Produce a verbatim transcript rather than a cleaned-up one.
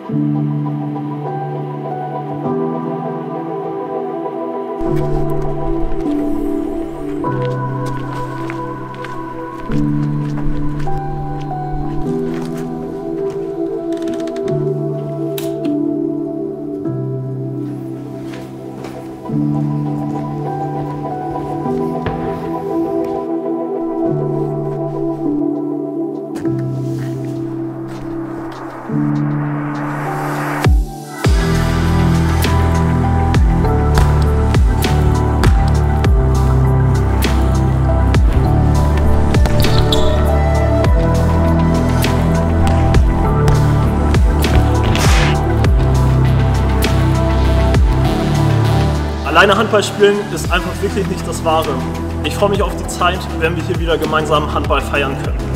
Alleine Handball spielen ist einfach wirklich nicht das Wahre. Ich freue mich auf die Zeit, wenn wir hier wieder gemeinsam Handball feiern können.